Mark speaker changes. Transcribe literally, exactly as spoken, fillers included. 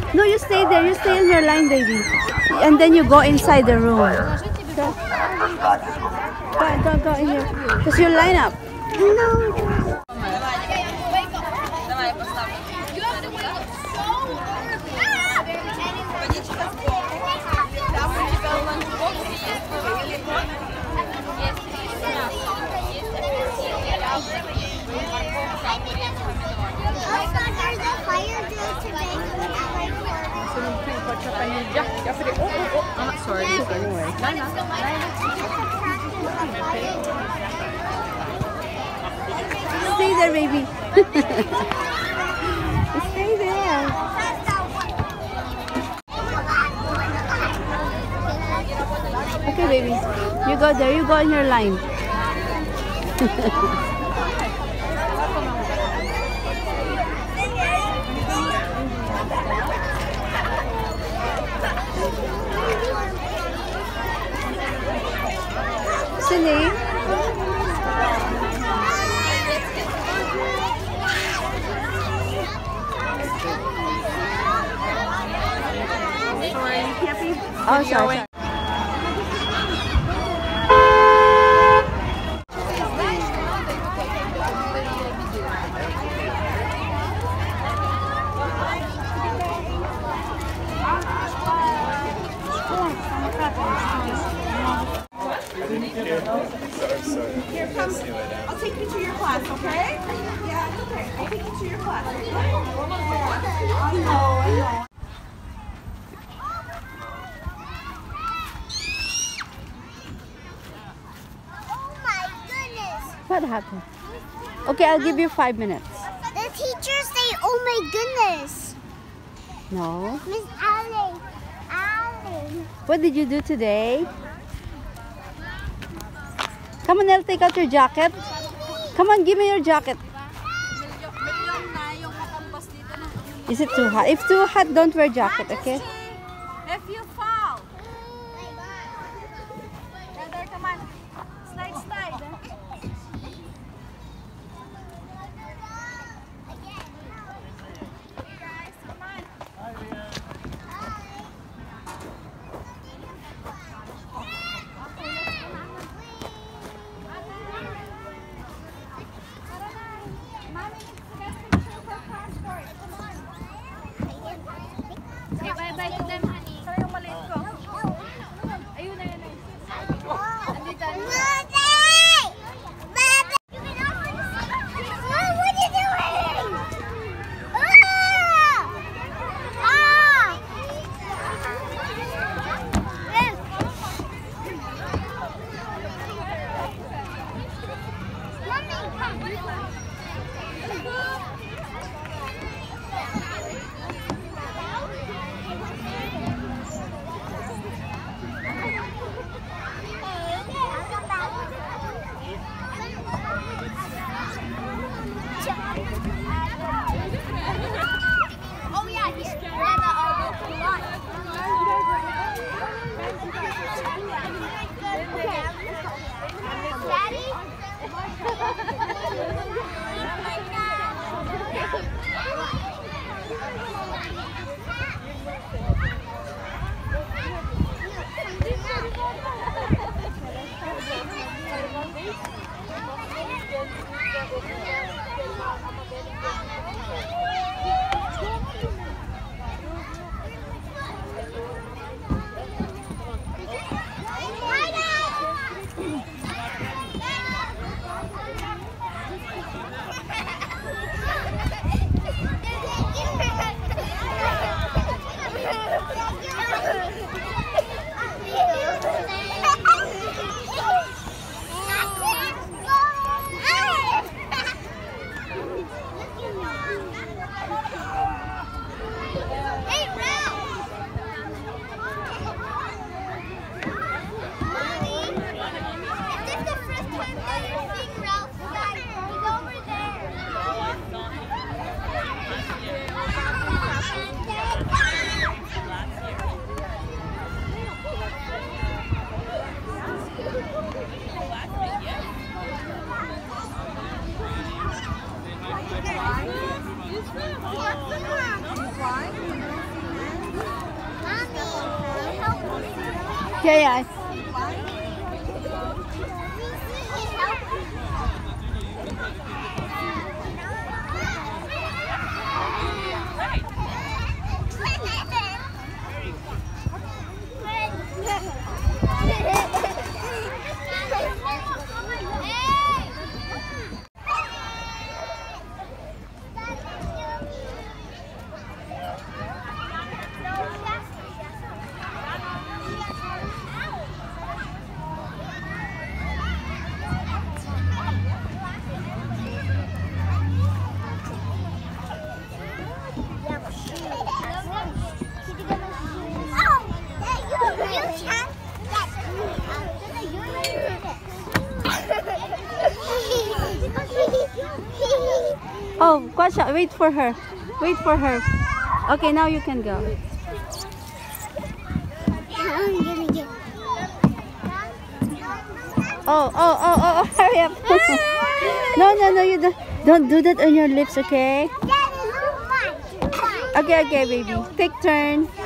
Speaker 1: No, you stay there. You stay in your line, baby. And then you go inside the room. Go, go, go, go in here. Because you line up. No.
Speaker 2: I'm sorry. Anyway.
Speaker 1: Stay there, baby. Stay there. Okay, baby. You go there. You go in your line. Cindy?
Speaker 2: Sorry, you can't be.
Speaker 1: Oh, sorry.
Speaker 2: Here comes. I'll take you to your class, okay? Yeah, it's okay. I'll take you to your class. I know, I know.
Speaker 3: Oh my goodness.
Speaker 1: What happened? Okay, I'll give you five minutes.
Speaker 3: The teachers say, oh my goodness.
Speaker 1: No.
Speaker 3: Miss Allen. Allen.
Speaker 1: What did you do today? Come on, I'll take out your jacket. Come on, give me your jacket. Is it too hot? If too hot, don't wear jacket, okay?
Speaker 2: If you fall. Brother, come on. Slide, slide. Guys, come on.
Speaker 3: Okay, bye-bye to them, honey.
Speaker 2: Saan yung maliit ko? Ayun na yun. Andito.
Speaker 3: What are you doing? Ah! Ah! Oh yeah, here. Grab a local lot. Daddy? Hey, Ralph! Mommy, is this the first time that you're seeing Ralph? He's over there.
Speaker 1: Yeah, yeah. Oh, watch out. Wait for her. Wait for her. Okay, now you can go. Oh, oh, oh, oh, oh, hurry up. No, no, no, you don't, don't do that on your lips, okay? Okay, okay, baby. Take turn.